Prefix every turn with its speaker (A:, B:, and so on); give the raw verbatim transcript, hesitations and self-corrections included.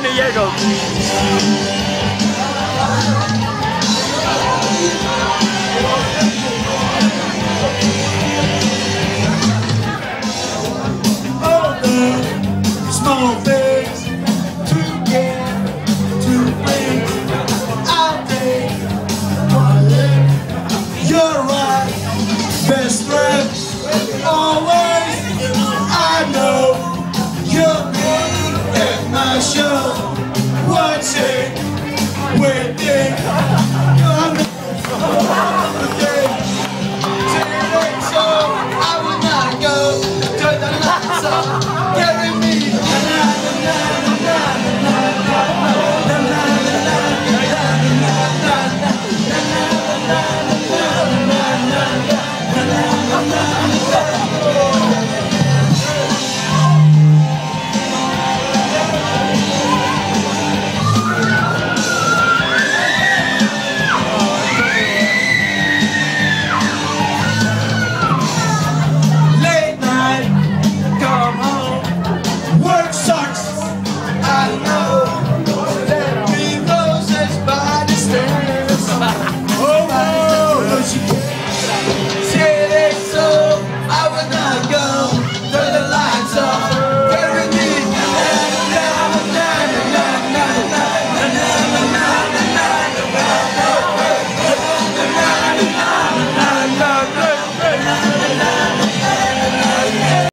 A: nee, jij ook.
B: All the small things to get to bring. I'll take one look. You're right, best friend. Always, I know you'll be at my show.